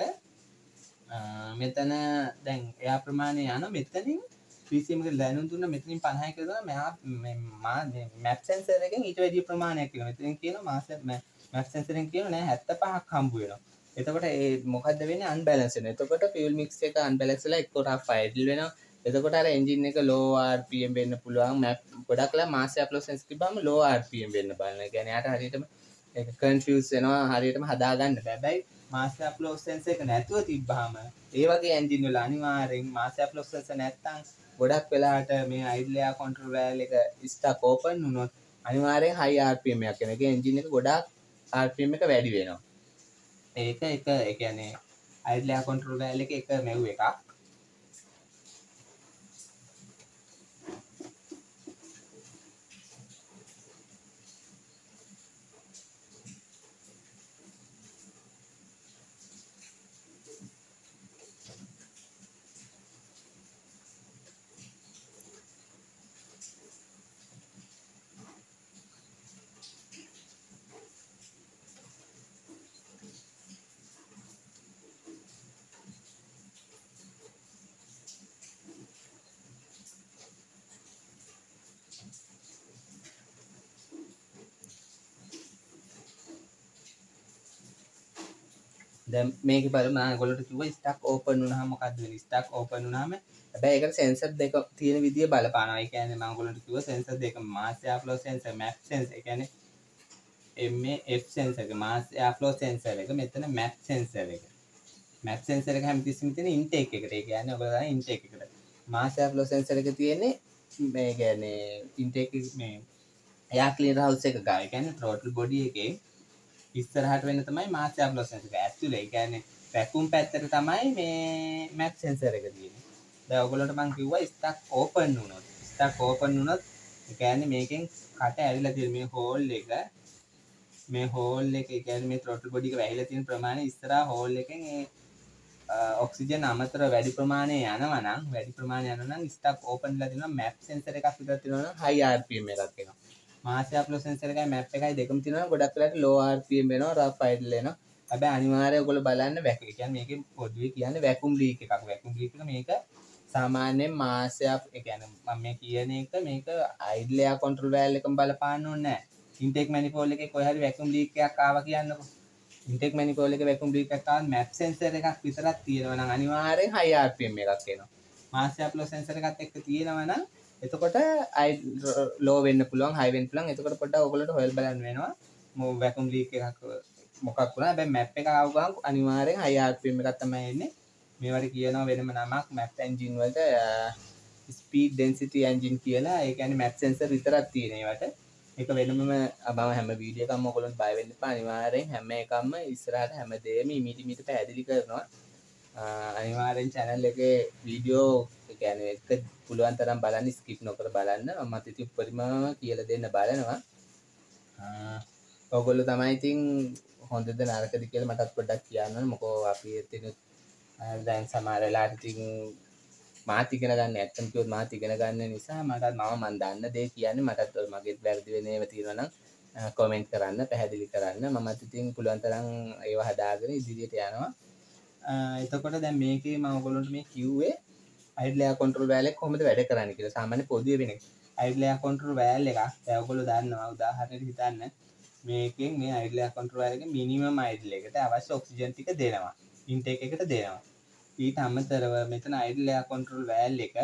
මෙතන දැන් එයා ප්‍රමාණය යන මෙතනින් P C M එකට දැනුම් දුන්න මෙතනින් පනහයි කියලා මෙයා මා මැප් සෙන්සර් එකෙන් ඊට වැඩි ප්‍රමාණයක් කියනවා. මෙතනින් කියනවා මාස මැප් සෙන්සර් එකෙන් කියනවා නෑ හැත්තෑ පහක් හම්බ වෙනවා. එතකොට ඒ මොකද්ද වෙන්නේ? අන්බැලන්ස් වෙනවා. එතකොට ෆියුල් මික්ස් එක අන්බැලන්ස් වෙලා එක්ක රෆ් අයිඩල් වෙනවා. එතකොට අර එන්ජින් එක ලෝ ආර් පී එම් වෙන්න පුළුවන්. මැප් ගොඩක් ලා මාස් එයා ෆ්ලෝ සෙන්සර් තිබ්බම ලෝ ආර් පී එම් වෙන්න බලන. ඒ කියන්නේ යාට හරියටම ඒක කන්ෆියුස් වෙනවා. හරියටම හදාගන්න බෑ. හැබැයි මාස් එයා ෆ්ලෝ සෙන්සර් එක නැතුව තිබ්බහම ඒ වගේ එන්ජින් වල අනිවාර්යෙන් මාස් එයා ෆ්ලෝ සෙන්සර් නැත්තම් ගොඩක් වෙලාට මේ අයිඩල් එයා කන්ට්‍රෝල් වෑල් එක ස්ටක් ඕපන් වුණොත් අනිවාර්යෙන් හයි ආර් පී එම් එකක් එනවා. ඒ කියන්නේ එන්ජින් එක ගොඩාක් ආර් පී එම් එක වැඩි වෙනවා. ඒක එක ඒ කියන්නේ අයිඩල් එයා කන්ට්‍රෝල් වෑල් එක එක මෙව් එකක්. දැන් මේක බලමු මම ඔයගොල්ලන්ට කිව්වා ස්ටක් ඕපන් වුණාම මොකක්ද වෙන්නේ ස්ටක් ඕපන් වුණාම හැබැයි ඒකට සෙන්සර් දෙක තියෙන විදිය බලපානවා ඒ කියන්නේ මම ඔයගොල්ලන්ට කිව්වා සෙන්සර් දෙක mass airflow sensor map sensor ඒ කියන්නේ M A F සෙන්සර් එක මාස් එයාෆ්ලෝ සෙන්සර් එක මෙතන මැප් සෙන්සර් එක මැප් සෙන්සර් එක හැමතිස්සෙම තියෙන ඉන්ටේක් එකට ඒ කියන්නේ ඔයගොල්ලෝ දාන ඉන්ටේක් එකට මාස් එයාෆ්ලෝ සෙන්සර් එක තියෙන්නේ මේ කියන්නේ ඉන්ටේක් මේ එයා ක්ලීනර් හවුස් එක ගාව ඒ කියන්නේ throttle body එකේ ඉස්සරහට වෙන තමයි මාස් එයාෆ්ලෝ සෙන්සර් එක ඇතුලේ ඒ කියන්නේ වැකුම් පැත්තට තමයි මේ මැප් සෙන්සර් එක තියෙන්නේ දැන් ඔයගොල්ලන්ට මම කිව්වා ස්ටක් ඕපන් වුණොත් ස්ටක් ඕපන් වුණොත් ඒ කියන්නේ මේකෙන් කට ඇවිල්ලා තියෙන මේ හෝල් එක මේ හෝල් එක ඒ කියන්නේ මේ throttle body එක වැහිලා තියෙන ප්‍රමාණය ඉස්සරහා හෝල් එකෙන් ඒ ඔක්සිජන් අමතර වැඩි ප්‍රමාණය යනවා නම් වැඩි ප්‍රමාණය යනවා නම් ස්ටක් ඕපන් වෙලා තියෙනවා මැප් සෙන්සර් එකක් විතර තියෙනවා නම් high R P M එකක් එනවා මාස් එයාෆ්ලෝ සෙන්සර් එකයි මැප් එකයි දෙකම තියෙනවා ගොඩක් වෙලාවට low R P M වෙනවා rough idle එනවා හැබැයි අනිවාර්යයෙන් ඔයගොල්ලෝ බලන්න වැකුම් ඒ කියන්නේ මේකේ පොදුවේ කියන්නේ වැකුම් ලීක් එකක් වැකුම් ලීක් එක මේක සාමාන්‍යයෙන් මාස් එයා ඒ කියන්නේ මම මේ කියන එක මේක idle air control valve එකම බලපාන්න ඕනේ නැහැ intake manifold එකේ කොහේ හරි වැකුම් ලීක් එකක් ආවා කියන්නකෝ intake manifold එකේ වැකුම් ලීක් එකක් ආවම map sensor එකක් විතරක් තියෙනවා නම් අනිවාර්යෙන් high R P M එකක් එනවා mass flow sensor එකත් එක්ක තියෙනවා නම් එතකොට low වෙන්න පුළුවන් high වෙන්න පුළුවන් එතකොට පොඩ්ඩක් ඔයගොල්ලන්ට හොයලා බලන්න වෙනවා මො වැකුම් ලීක් එකක් මොකක් වුණා හැබැයි map එක ආව ගමන් අනිවාර්යෙන් high R P M එකක් තමයි එන්නේ මේවට කියනවා වෙනම නමක් map engine වලට speed density engine කියලා ඒ කියන්නේ map sensor විතරක් තියෙන ඒවට ඒක වෙනම මම හැම වීඩියෝ එකක්ම ඔයගොල්ලන්ට බය වෙන්න එපා අනිවාර්යෙන් හැම එකක්ම ඉස්සරහට හැමදේම ඉමීට ඉමීට පැහැදිලි කරනවා අනිවාර්යෙන් channel එකේ වීඩියෝ ඒ කියන්නේ එක පුළුවන් තරම් බලන්න skip නොකර බලන්න මම ඉතින් උපරිම කියලා දෙන්න බලනවා ඔයගොල්ලෝ තමයි ඉතින් හොඳද නරකද කියලා මටත් පොඩ්ඩක් කියන්න ඕනේ මොකෝ අපි එතන දැන් සමහර වෙලාවට ඉතින් මාත් ඉගෙන ගන්න ඇත්තම කිව්වොත් මාත් ඉගෙන ගන්න නිසා මටත් මම මන් දන්න දේ කියන්නේ මටත් මගේ වැරදි වෙන ඒවා තියෙනවා නම් කමෙන්ට් කරන්න පැහැදිලි කරන්න මමත් ඉතින් පුළුවන් තරම් ඒවා හදාගෙන ඉදිරියට යනවා එතකොට දැන් මේකේ මම ඔයගොල්ලන්ට මේ කිව්වේ idle air control valve එක කොහොමද වැඩ කරන්නේ කියලා සාමාන්‍ය පොදුවේ වෙන එක idle air control valve එකක් දැන් ඔයගොල්ලෝ දන්නවා උදාහරණයක් හිතන්න මේකෙන් මේ idle air control valve එකේ minimum idle එකට අවශ්‍ය ඔක්සිජන් ටික දෙනවා intake එකට දෙනවා ඊට අමතරව මෙතන idle air control valve එක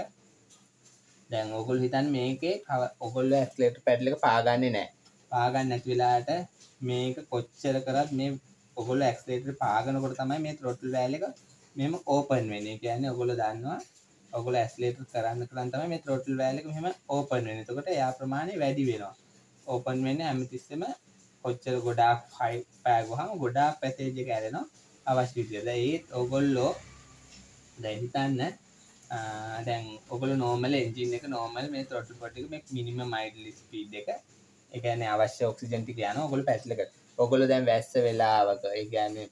දැන් ඔයගොල්ලෝ හිතන්නේ මේකේ ඔයගොල්ලෝ ඇක්සලරේටර් පැඩල් එක පාගන්නේ නැහැ. පාගන්න නැති වෙලාවට මේක කොච්චර කරත් මේ ඔයගොල්ලෝ ඇක්සලරේටර් පාගනකොට තමයි මේ throttle valve එක මෙහෙම ඕපන් වෙන්නේ. ඒ කියන්නේ ඔයගොල්ලෝ දන්නවා ඔයගොල්ලෝ ඇක්සලරේටර් කරන්න කරන් තමයි මේ throttle valve එක මෙහෙම ඕපන් වෙන්නේ. එතකොට එයා ප්‍රමාණය වැඩි වෙනවා. ඕපන් වෙන්නේ හැමතිස්සෙම කොච්චර ගොඩාක් හයි පෑගුවාම ගොඩාක් පැසේජ් එක ඇරෙනවා අවශ්‍ය විදියට. දැන් ඒත් ඔයගොල්ලෝ දැන් හිතන්න දැන් ඔයගොල්ලෝ normal engine එක normal මේ throttle body එක මේ minimum idle speed එක ඒ කියන්නේ අවශ්‍ය ඔක්සිජන් ටික යනවා ඔයගොල්ලෝ පැටල් එකට. ඔයගොල්ලෝ දැන් වැස්ස වෙලාවක ඒ කියන්නේ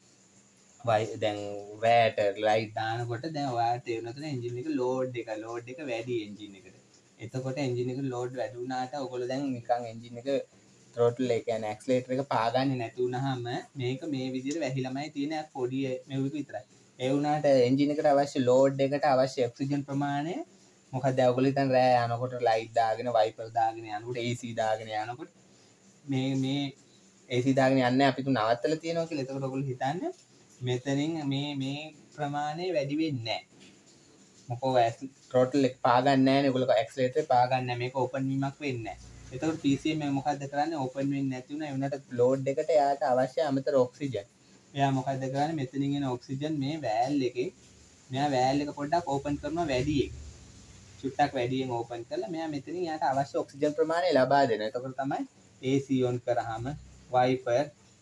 දැන් වැට ලයිට් දානකොට දැන් ඔයාලට තේරෙනවා තමයි engine එක load එක load එක වැඩි engine එකට. එතකොට engine එක load වැඩි වුණාට ඔයගොල්ලෝ දැන් නිකන් engine එක throttle එක කියන්නේ accelerator එක පාගන්නේ නැති වුනහම මේක මේ විදිහට වැහිලාමයි තියෙන පොඩි මෙවුක විතරයි. ඒ වුණාට එන්ජින් එකට අවශ්‍ය ලෝඩ් එකට අවශ්‍ය ඔක්සිජන් ප්‍රමාණය මොකද ඔයගොල්ලෝ හිතන් රෑ යනකොට ලයිට් දාගෙන වයිපර් දාගෙන යනකොට A C දාගෙන යනකොට මේ මේ A C දාගෙන යන්නේ අපි තු නවත්තලා තියෙනවා කියලා. එතකොට ඔයගොල්ලෝ හිතන්නේ මෙතනින් මේ මේ ප්‍රමාණය වැඩි වෙන්නේ නැහැ. මොකෝ throttle එක පාගන්නේ නැහැ නේ. ඔයගොල්ලෝ ඇක්සලරේටර් පාගන්නේ නැහැ. මේක ඕපන් වීමක් වෙන්නේ නැහැ. එතකොට P C M එක මොකද්ද කරන්නේ? ඕපන් වෙන්නේ නැති වුණා. ඒ වුණාට ලෝඩ් එකට එයාට අවශ්‍ය අමතර ඔක්සිජන් එයා මොකද කරන්නේ මෙතනින් එන ඔක්සිජන් මේ වෑල් එකේ මෙයා වෑල් එක පොඩ්ඩක් ඕපන් කරනවා වැඩි එක. චුට්ටක් වැඩියෙන් ඕපන් කරලා මෙයා මෙතනින් යාට අවශ්‍ය ඔක්සිජන් ප්‍රමාණය ලබා දෙනවා. එතකොට තමයි A C on කරාම වයිපර්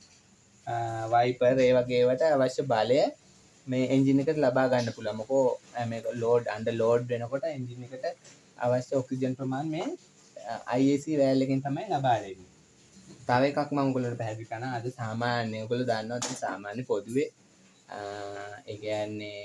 වයිපර් ඒ වගේ ඒවට අවශ්‍ය බලය මේ එන්ජින් එකට ලබා ගන්න පුළුවන්. මොකෝ මේක ලෝඩ් අන්ඩර් ලෝඩ් වෙනකොට එන්ජින් එකට අවශ්‍ය ඔක්සිජන් ප්‍රමාණය මේ I A C වෑල් එකෙන් තමයි ලබා දෙන්නේ. තව එකක් මම ඔයගොල්ලන්ට පැහැදිලි කරනවා. අද සාමාන්‍ය ඔයගොල්ලෝ දන්නවා ඉතින් සාමාන්‍ය පොදුවේ ඒ කියන්නේ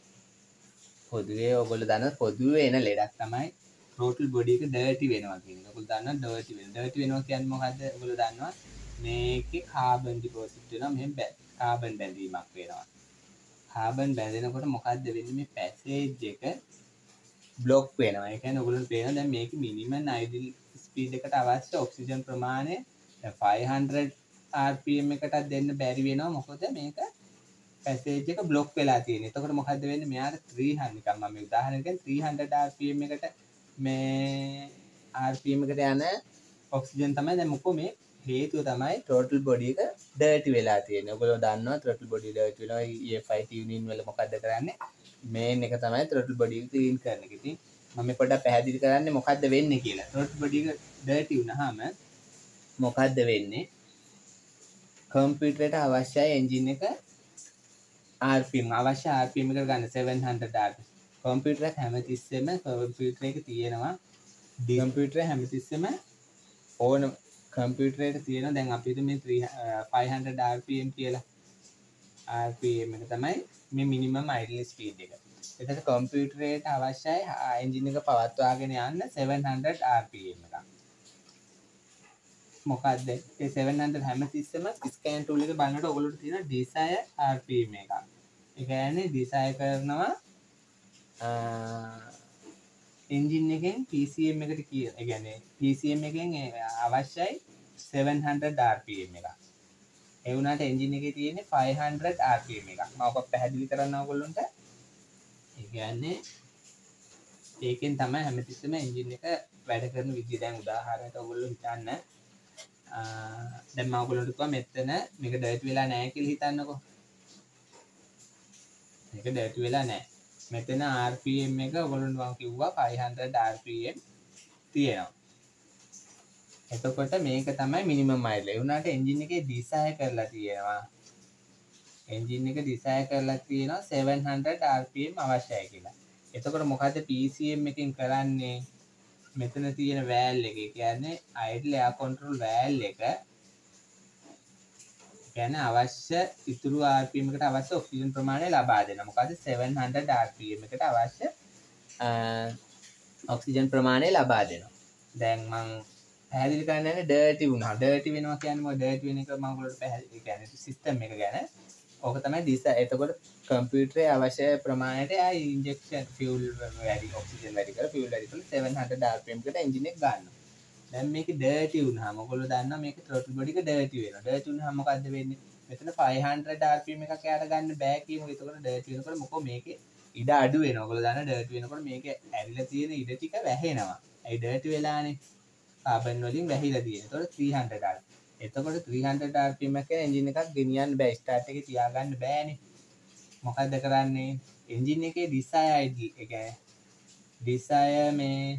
පොදුවේ ඔයගොල්ලෝ දන්න පොදුවේ එන ලෙඩක් තමයි throttle body එක dirty වෙනවා කියන එක. ඔයගොල්ලෝ දන්නවා dirty වෙනවා. dirty වෙනවා කියන්නේ මොකද්ද? ඔයගොල්ලෝ දන්නවා මේකේ carbon deposit වෙනවා. මෙහෙම carbon බැඳීමක් වෙනවා. carbon බැඳෙනකොට මොකද්ද වෙන්නේ? මේ passage එක block වෙනවා. ඒ කියන්නේ ඔයගොල්ලෝ පේනවා දැන් මේකේ minimum idle speed එකට අවශ්‍ය ඔක්සිජන් ප්‍රමාණය five hundred R P M එකටත් දෙන්න බැරි වෙනවා. මොකද මේක පැසේජ් එක බ්ලොක් වෙලා තියෙන්නේ. එතකොට මොකද්ද වෙන්නේ? මෙයාට three hundred නිකන් මම මේ උදාහරණයකින් three hundred R P M එකට මේ R P M එකට යන ඔක්සිජන් තමයි දැන් මොකෝ මේ හේතුව තමයි throttle body එක dirty වෙලා තියෙන්නේ. ඔයගොල්ලෝ දන්නවා throttle body dirty වෙනවා. E F I tuning වල මොකද්ද කරන්නේ? main එක තමයි throttle body එක clean කරන එක. ඉතින් මම මේ පොඩ්ඩක් පැහැදිලි කරන්නේ මොකද්ද වෙන්නේ කියලා. throttle body එක dirty වුණාම මොකද්ද වෙන්නේ? කම්පියුටරේට අවශ්‍යයි එන්ජින් එක R P M අවශ්‍ය R P M එකට ගන්න seven hundred R P M. Computer එක හැමතිස්සෙම කම්පියුටර් එක තියෙනවා ඩි කම්පියුටර් හැමතිස්සෙම ඕන කම්පියුටර් එක තියෙනවා. දැන් අපි හිතමු මේ five hundred R P M කියලා. R P M එක තමයි මේ මිනිමම් idle speed එක. එතකොට කම්පියුටරේට අවශ්‍යයි එන්ජින් එක පවත්වාගෙන යන්න seven hundred R P M එකක්. මොකක්ද ඒ seven hundred හැමතිස්සෙම ස්කෑන් ටූල් එක බලනකොට ඔයගොල්ලෝ තියෙන desire R P M එකක්. ඒ කියන්නේ desire කරනවා එන්ජින් එකෙන් P C M එකට කිය. ඒ කියන්නේ P C M එකෙන් අවශ්‍යයි seven hundred R P M එකක්. ඒ වුණාට එන්ජින් එකේ තියෙන්නේ five hundred R P M එකක්. මම ඔක පැහැදිලි කරන්න ඕගොල්ලොන්ට. ඒ කියන්නේ ඒකෙන් තමයි හැමතිස්සෙම එන්ජින් එක වැඩ කරන විදිය. දැන් උදාහරණයක් ඔයගොල්ලෝ හිතන්න. දැන් මම ඔයගොල්ලන්ට කිව්වා මෙතන මේක ඩර්ට් වෙලා නැහැ කියලා හිතන්නකෝ. මේක ඩර්ට් වෙලා නැහැ. මෙතන R P M එක ඔයගොල්ලන්ට මම කිව්වා five hundred R P M තියෙනවා. එතකොට මේක තමයි මිනිමම් මයිල්. ඒ වුණාට එන්ජින් එකේ ඩිසයර් කරලා තියෙනවා. එන්ජින් එක ඩිසයර් කරලා තියෙනවා seven hundred R P M අවශ්‍යයි කියලා. එතකොට මොකද P C M එකෙන් කරන්නේ? මෙතන තියෙන valve එක. ඒ කියන්නේ idle air control valve එක. කියන්නේ අවශ්‍ය ඉතුරු R P M එකට අවශ්‍ය ඔක්සිජන් ප්‍රමාණය ලබා දෙනවා. මොකද seven hundred R P M එකට අවශ්‍ය ඔක්සිජන් ප්‍රමාණය ලබා දෙනවා. දැන් මම පැහැදිලි කරන්න යන්නේ dirty වුණා. dirty වෙනවා කියන්නේ මොකද? dirty වෙන එක මම ඔයගොල්ලන්ට පැහැදිලි කියන්නේ සිස්ටම් එක ගැන. ඕක තමයි දිස. එතකොට කම්පියුටරේ අවශ්‍ය ප්‍රමාණයට ආ ඉන්ජෙක්ෂන් ෆියුල් වැඩි ඔක්සිජන් වැඩි කරලා ෆියුල් වැඩි කරලා seven hundred R P M එකට එන්ජින් එක ගන්නවා. දැන් මේක dirty වුණාම ඔයගොල්ලෝ දන්නවා මේක throttle body එක dirty වෙනවා. dirty වුණාම මොකද්ද වෙන්නේ? මෙතන five hundred R P M එකක් යාට ගන්න බෑ කියමු. එතකොට dirty වෙනකොට මොකෝ මේකේ ඉඩ අඩු වෙනවා. ඔයගොල්ලෝ දන්නා dirty වෙනකොට මේකේ ඇරිලා තියෙන ඉඩ ටික වැහෙනවා. ඒ dirty වෙලානේ. කාබන් වලින් වැහිලා තියෙන. එතකොට three hundred R P M. එතකොට three hundred R P M එකේ එන්ජින් එකක් ගෙනියන්න බෑ. ස්ටාර්ට් එකේ තියාගන්න බෑනේ. මොකද්ද කරන්නේ? එන්ජින් එකේ desire idle ඒ කියන්නේ desire මේ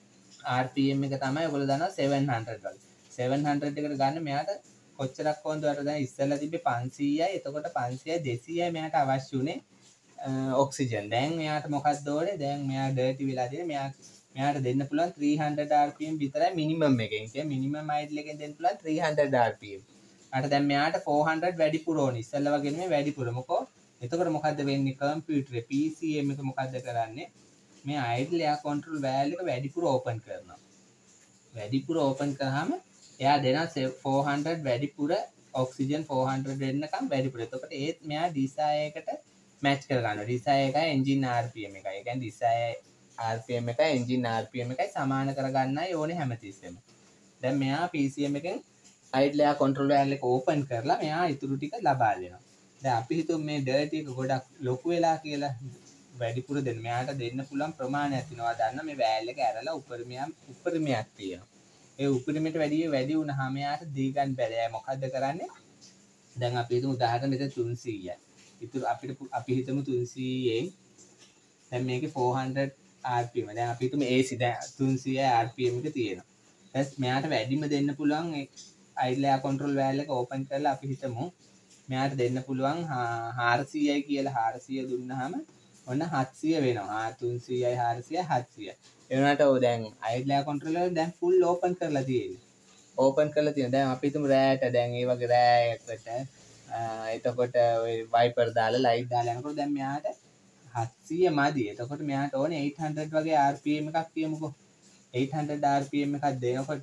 R P M එක තමයි ඔයගොල්ලෝ දන්නවා seven hundred වගේ. seven hundred එකට ගන්න මෙයාට කොච්චරක් ඕනද ඔයාලට දැන් ඉස්සෙල්ලා තිබ්බේ පන්සීයයි. එතකොට පන්සීයයි දෙසීයයි මෙයාට අවශ්‍ය උනේ ඔක්සිජන්. දැන් මෙයාට මොකක්ද ඕනේ? දැන් මෙයා ඩර්ටි වෙලා තියෙන මෙයා මෙයාට දෙන්න පුළුවන් three hundred R P M විතරයි මිනිමම් එකෙන්. ඒ කියන්නේ මිනිමම් idle එකෙන් දෙන්න පුළුවන් three hundred R P M. අර දැන් මෙයාට four hundred වැඩිපුර ඕනේ. ඉස්සෙල්ලා වගේ නෙමෙයි වැඩිපුර. මොකෝ? එතකොට මොකද්ද වෙන්නේ? කම්පියුටරේ P C M එක මොකද්ද කරන්නේ? මේ idle air control valve එක වැඩිපුර ඕපන් කරනවා. වැඩිපුර ඕපන් කරාම එයා දෙනවා four hundred වැඩිපුර ඔක්සිජන් four hundred වෙන්නකම් වැඩිපුර. එතකොට ඒත් මෙයා desire එකට මැච් කර ගන්නවා. desire එකයි engine R P M එකයි. ඒ කියන්නේ desire R P M එකයි engine R P M එකයි සමාන කරගන්නයි ඕනේ හැමතිස්සෙම. දැන් මෙයා P C M එකෙන් idle air control valve එක ඕපන් කරලා මෙයා ඉතුරු ටික ලබා දෙනවා. දැන් අපි හිතමු මේ dirty එක ගොඩක් ලොකු වෙලා කියලා වැඩිපුර දෙන්න. මෙයාට දෙන්න පුළුවන් ප්‍රමාණයක් තියෙනවා. දන්න මේ valve එක ඇරලා උපරිමයක් උපරිමයක් තියෙනවා. ඒ උපරිමයට වැඩි වැඩි වුණාම මෙයාට දී ගන්න බැහැ. මොකද්ද කරන්නේ? දැන් අපි හිතමු උදාහරණ මෙතන three hundred. ඉතුරු අපිට අපි හිතමු three hundred දැන් මේකේ four hundred R P M. දැන් අපි හිතමු A C දැන් three hundred R P M එක තියෙනවා. ඊට මෙයාට වැඩිම දෙන්න පුළුවන් ඒ idle air control valve එක ඕපන් කරලා අපි හිතමු මෙයාට දෙන්න පුළුවන් four hundred කියලා four hundred දුන්නාම ඔන්න seven hundred වෙනවා. three hundred four hundred seven hundred. ඒ වුණාට ඔය දැන් idle air control එක දැන් full open කරලා තියෙන්නේ. open කරලා තියෙනවා. දැන් අපි හිතමු රෑට දැන් ඒ වගේ රෑයකට එතකොට ඔය වයිපර් දාලා ලයිට් දාලා යනකොට දැන් මෙයාට seven hundred මදි. එතකොට මෙයාට ඕනේ eight hundred වගේ R P M එකක් කියමුකෝ. eight hundred R P M එකක් දෙනකොට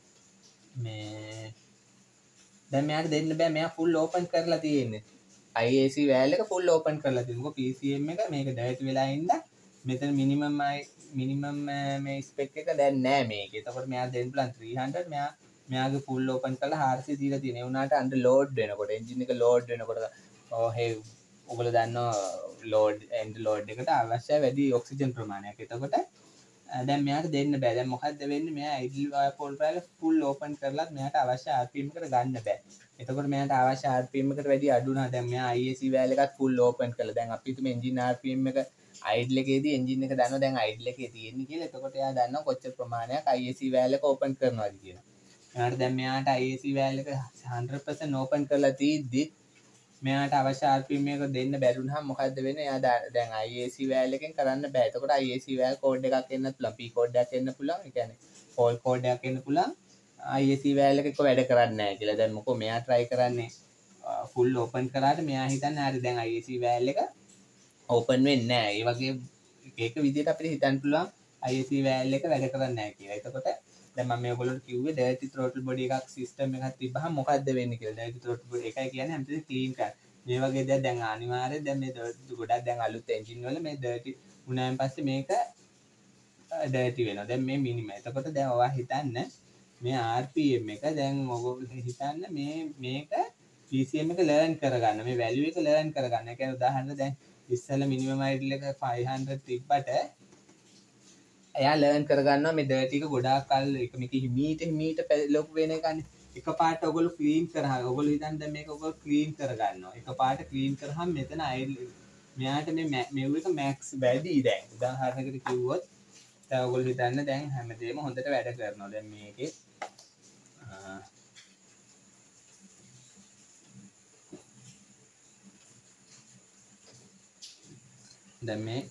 මේ දැන් මෙයාට දෙන්න බෑ. මෙයා full open කරලා තියෙන්නේ. I A C valve එක full open කරලා තියෙනවා. මොකද P C M එක මේක dirty වෙලා ඉඳලා මෙතන minimum minimum මේ spec එක දැන් නෑ මේකේ. එතකොට මෙයා දෙන්න පුළුවන් three hundred. මෙයා මෙයාගේ full open කරලා four hundred දීලා තියෙනවා. ඒ වුණාට under load වෙනකොට engine එක load වෙනකොට ඔව් හේ ඔයගොල්ලෝ දන්නවා ලෝඩ් එන්ඩ් ලෝඩ් එකට අවශ්‍ය වැඩි ඔක්සිජන් ප්‍රමාණයක්. එතකොට දැන් මෙයාට දෙන්න බෑ. දැන් මොකද්ද වෙන්නේ? මෙයා idle wire file full open කරලත් මෙයාට අවශ්‍ය R P M එකට ගන්න බෑ. එතකොට මෙයාට අවශ්‍ය R P M එකට වැඩි අඩු වුණා. දැන් මෙයා I A C valve එකත් full open කළා. දැන් අපි හිතමු engine R P M එක idle එකේදී engine එක දන්නවා දැන් idle එකේ තියෙන්නේ කියලා. එතකොට එයා දන්නවා කොච්චර ප්‍රමාණයක් I A C valve එක open කරනවාද කියලා. මෙයාට දැන් මෙයාට I A C valve එක one hundred percent open කරලා තියෙද්දි මෙයාට අවශ්‍ය R P M එක දෙන්න බැරි වුණාම මොකද්ද වෙන්නේ? එයා දැන් I A C valve එකෙන් කරන්න බෑ. එතකොට I A C valve code එකක් එන්නත් පුළුවන්. P කෝඩ් එකක් එන්න පුළුවන්. ඒ කියන්නේ fault කෝඩ් එකක් එන්න පුළුවන්. I A C valve එක වැඩ කරන්නේ නැහැ කියලා. දැන් මොකෝ මෙයා try කරන්නේ full open කරාට මෙයා හිතන්නේ හරි දැන් I A C valve එක open වෙන්නේ නැහැ. ඒ වගේ එක විදිහට අපිට හිතන්න පුළුවන් I A C valve එක වැඩ කරන්නේ නැහැ කියලා. එතකොට දැන් මම මේගොල්ලන්ට කිව්වේ dirty throttle body එකක් system එකක් තිබ්බහම මොකද්ද වෙන්නේ කියලා. dirty throttle body එකයි කියන්නේ හැමතිස්සෙම clean කරන්න. මේ වගේ දේවල් දැන් අනිවාර්යයෙන් දැන් මේ ගොඩක් දැන් අලුත් engine වල මේ dirty වුණාන් පස්සේ මේක dirty වෙනවා. දැන් මේ minimum. එතකොට දැන් ඔයා හිතන්න මේ R P M එක දැන් ඔයගොල්ලෝ හිතන්න මේ මේක P C M එක learn කරගන්න. මේ value එක learn කරගන්න. ඒ කියන්නේ උදාහරණ දැන් ඉස්සෙල්ලා minimum idle එක five hundred තිබ්බට එයා ලර්න් කරගන්නවා මේ dirty එක ගොඩාක් කල් එක මේක හිමීට හිමීට ලොකු වෙන එකනේ. එකපාරට ඔයගොල්ලෝ ක්ලීන් කරා. ඔයගොල්ලෝ හිතන්නේ දැන් මේක ඔයගොල්ලෝ ක්ලීන් කරගන්නවා. එකපාරට ක්ලීන් කරාම මෙතන මෙයාට මේ මෙව එක මැක්ස් වැඩි දැන්. උදාහරණයකට කිව්වොත් දැන් ඔයගොල්ලෝ හිතන්න දැන් හැමදේම හොඳට වැඩ කරනවා. දැන් මේකේ දැන් මේ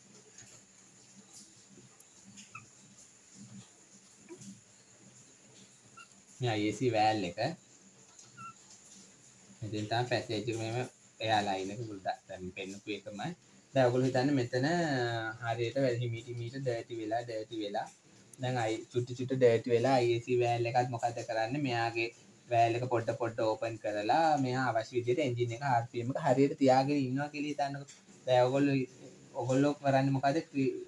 මේ I A C valve එක මෙතෙන් තමයි පැසේජ් එක මෙහෙම එයා ලයින් එක පුරුද්දක් දැන් පෙන්නපු එකමයි. දැන් ඔයගොල්ලෝ හිතන්නේ මෙතන හරියට වැඩි මීටි මීටර dirty වෙලා dirty වෙලා දැන් අයි චුට්ටි චුට්ටි dirty වෙලා I A C valve එකත් මොකද කරන්නේ මෙයාගේ valve එක පොඩ පොඩ open කරලා මෙයා අවශ්‍ය විදිහට engine එක R P M එක හරියට තියාගෙන ඉන්නවා කියලා හිතන්නකෝ. දැන් ඔයගොල්ලෝ ඔයගොල්ලෝ කරන්නේ මොකද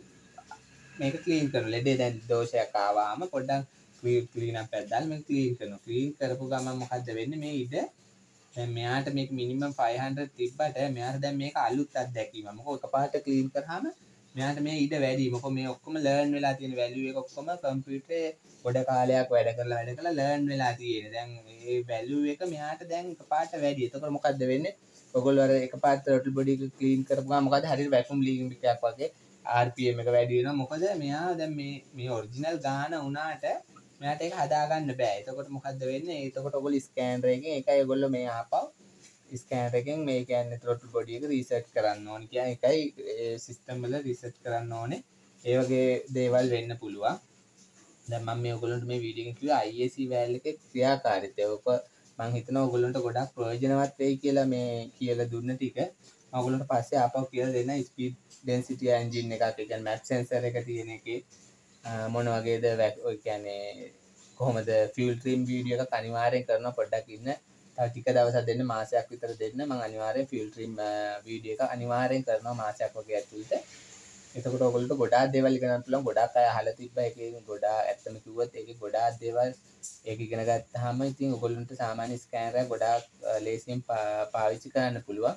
මේක ක්ලීන් කරනවා. ලෙඩේ දැන් දෝෂයක් ආවම පොඩ්ඩක් ක්ලීන් අප් එකක් දාලා මේක ක්ලීන් කරනවා. ක්ලීන් කරපු ගමන් මොකද්ද වෙන්නේ මේ ඉඩ දැන් මෙයාට මේක මිනිමම් five hundred තිබ්බට මෙයාට දැන් මේක අලුත් අත්දැකීමක්. මොකද එකපාරට ක්ලීන් කරාම මෙයාට මේ ඉඩ වැඩි. මොකද මේ ඔක්කොම ලර්න් වෙලා තියෙන වැලියු එක ඔක්කොම කම්පියුටරේ පොඩ කාලයක් වැඩ කරලා වැඩ කරලා ලර්න් වෙලා තියෙන. දැන් මේ වැලියු එක මෙයාට දැන් එකපාරට වැඩි. එතකොට මොකද්ද වෙන්නේ? ඔයගොල්ලෝ අර එකපාරට throttle body එක ක්ලීන් කරපු ගමන් මොකද හරියට වැක්කියුම් ලීකින් එකක් වගේ R P M එක වැඩි වෙනවා. මොකද මෙයා දැන් මේ මේ ඔරිජිනල් ගාන උනාට මෙයාට ඒක හදාගන්න බෑ. එතකොට මොකද්ද වෙන්නේ? එතකොට ඔයගොල්ලෝ ස්කෑනර් එකෙන් ඒකයි ඔයගොල්ලෝ මේ ආපහු ස්කෑනර් එකෙන් මේ කියන්නේ throttle body එක රීසෙට් කරන්න ඕනේ. කියන්නේ ඒකයි සිස්ටම් වල රීසෙට් කරන්න ඕනේ. ඒ වගේ දේවල් වෙන්න පුළුවන්. දැන් මම මේ ඔයගොල්ලන්ට මේ වීඩියෝ එකෙන් කිව්වා I A C valve එකේ ක්‍රියාකාරීත්වය. ඔක මම හිතනවා ඔයගොල්ලන්ට ගොඩක් ප්‍රයෝජනවත් වෙයි කියලා මේ කියලා දුන්න ටික. මම ඔයගොල්ලන්ට පස්සේ ආපහු කියලා දෙන්න ස්පීඩ් ඩෙන්සිටි එන්ජින් එකක්. ඒ කියන්නේ මැප් සෙන්සර් එක තියෙන එකේ මොන වගේද ඔය කියන්නේ කොහොමද ෆියුල් ට්‍රිම් වීඩියෝ එකක් අනිවාර්යෙන් කරනවා. පොඩ්ඩක් ඉන්න තව ටික දවසක් දෙන්න මාසයක් විතර දෙන්න මම අනිවාර්යෙන් ෆියුල් ට්‍රිම් වීඩියෝ එක අනිවාර්යෙන් කරනවා මාසයක් වගේ ඇතුළත. එතකොට ඔයගොල්ලෝ ගොඩාක් දේවල් ඉගෙන ගන්න පුළුවන්. ගොඩාක් අය අහලා තිබ්බා ඒකේ ගොඩාක් ඇත්තම කිව්වොත් ඒකේ ගොඩාක් දේවල් ඒක ඉගෙන ගත්තාම ඉතින් ඔයගොල්ලන්ට සාමාන්‍ය ස්කෑනර් එක ගොඩාක් ලේසියෙන් පාවිච්චි කරන්න පුළුවන්.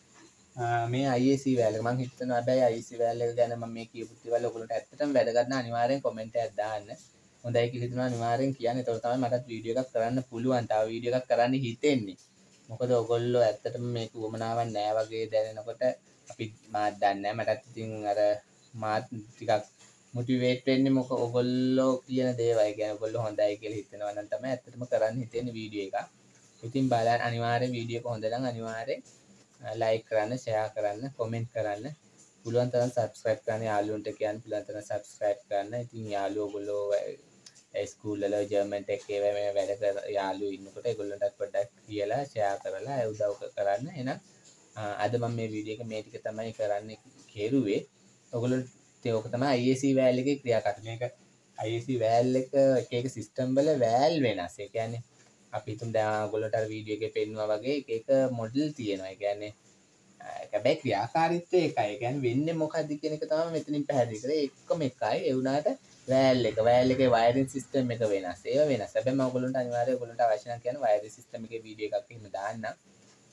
මේ I A C valve මම හිතනවා හැබැයි I A C valve එක ගැන මම මේ කියපු දේවල් ඔයගොල්ලන්ට ඇත්තටම වැදගත් නම් අනිවාර්යෙන් කමෙන්ට් එකක් දාන්න. හොඳයි කියලා හිතනවා අනිවාර්යෙන් කියන්න. ඒතකොට තමයි මටත් වීඩියෝ එකක් කරන්න පුළුවන්. තව වීඩියෝ එකක් කරන්න හිතෙන්නේ. මොකද ඔයගොල්ලෝ ඇත්තටම මේක උවමනාවක් නෑ වගේ දැනෙනකොට අපි මාත් දන්නේ නෑ. මටත් ඉතින් අර මාත් ටිකක් මොටිවේට් වෙන්නේ මොකද ඔයගොල්ලෝ කියන දේවල්. ඒ කියන්නේ ඔයගොල්ලෝ හොඳයි කියලා හිතනවා නම් තමයි ඇත්තටම කරන්න හිතෙන්නේ වීඩියෝ එක. ඉතින් බලන්න අනිවාර්යෙන් වීඩියෝ එක හොඳ නම් අනිවාර්යෙන් ලයික් කරන්න, ෂෙයා කරන්න, කමෙන්ට් කරන්න. පුළුවන් තරම් සබ්ස්ක්‍රයිබ් කරන්න යාළුවන්ට කියන්න පුළුවන් තරම් සබ්ස්ක්‍රයිබ් කරන්න. ඉතින් යාළුවෝ ඔයගොල්ලෝ ස්කූල් වල ජර්මන් ටෙක් ඒවා මේ වැඩ කර යාළුවෝ ඉන්නකොට ඒගොල්ලන්ටත් පොඩ්ඩක් කියලා ෂෙයා කරලා උදව් කරන්න. එහෙනම් අද මම මේ වීඩියෝ එක මේ ටික තමයි කරන්න කෙරුවේ. ඔයගොල්ලෝ ඒක තමයි I A C valve එකේ ක්‍රියාකාරීත්වය. මේක I A C valve එක එක එක සිස්ටම් වල valve වෙනස්. ඒ කියන්නේ අපි හිතමු දැන් ඔයගොල්ලන්ට අර වීඩියෝ එකේ පෙන්වුවා වගේ එක එක මොඩල් තියෙනවා. ඒ කියන්නේ හැබැයි ක්‍රියාකාරීත්වය එකයි. ඒ කියන්නේ වෙන්නේ මොකද්ද කියන එක තමයි මෙතනින් පැහැදිලි කරේ. එකම එකයි. ඒ වුණාට valve එක valve එකේ wiring system එක වෙනස්. ඒවා වෙනස්. හැබැයි මම ඔයගොල්ලන්ට අනිවාර්යයෙන් ඔයගොල්ලන්ට අවශ්‍ය නම් කියන්නේ wiring system එකේ වීඩියෝ එකක් එහෙම දාන්නම්.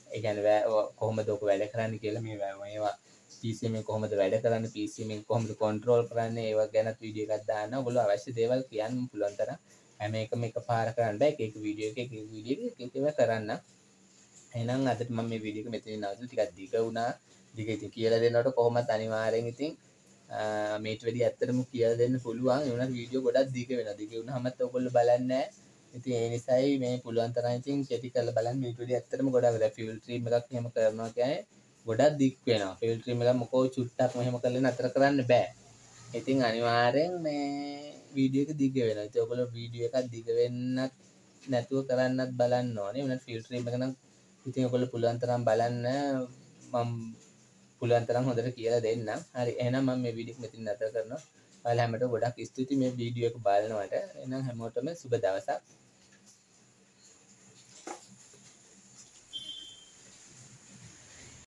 ඒ කියන්නේ කොහොමද ඔක වැඩ කරන්නේ කියලා මේ මේවා P C එකෙන් කොහොමද වැඩ කරන්නේ P C එකෙන් කොහොමද කන්ට්‍රෝල් කරන්නේ ඒවා ගැන වීඩියෝ එකක් දාන්න ඔයගොල්ලෝ අවශ්‍ය දේවල් කියන්න පුළුවන් තරම් හැම එකම එකපාර කරන්න බෑ එක එක වීඩියෝ එක එක වීඩියෝ එක එක ඒවා කරන්න එහෙනම් අදට මම මේ වීඩියෝ එක මෙතනින් නවතුන ටිකක් දිග වුණා දිග ඉතින් කියලා දෙනකොට කොහොමද අනිවාර්යෙන් ඉතින් මේට වැඩි ඇත්තටම කියලා දෙන්න පුළුවන් ඒ වුණාට වීඩියෝ ගොඩක් දිග වෙනවා දිග වුණාමත් ඔයගොල්ලෝ බලන්නේ නැහැ ඉතින් ඒ නිසායි මේ පුළුවන් තරම් ඉතින් කෙටි කරලා බලන්න මේට වැඩි ඇත්තටම ගොඩක් වෙලා ෆියුල් ට්‍රීම් එකක් එහෙම කරනවා කියන්නේ ගොඩක් දික් වෙනවා ෆියුල් ට්‍රීම් එක මොකෝ චුට්ටක් මෙහෙම කරලා නතර කරන්න බෑ ඉතින් අනිවාර්යෙන් මේ වීඩියෝ එක දිග වෙනවා ඉතින් ඔයගොල්ලෝ වීඩියෝ එකක් දිග වෙන්නත් නැතුව කරන්නත් බලන්න ඕනේ උනත් ෆියුල් ට්‍රීම් එක නම් ඉතින් ඔයගොල්ලෝ පුළුවන් තරම් බලන්න මම පුළුවන් තරම් හොඳට කියලා දෙන්නම්. හරි එහෙනම් මම මේ වීඩියෝ එක මෙතන නතර කරනවා. ඔයාලා හැමෝටම ගොඩක් ස්තුතියි මේ වීඩියෝ එක බලනවට. එහෙනම් හැමෝටම සුබ දවසක්.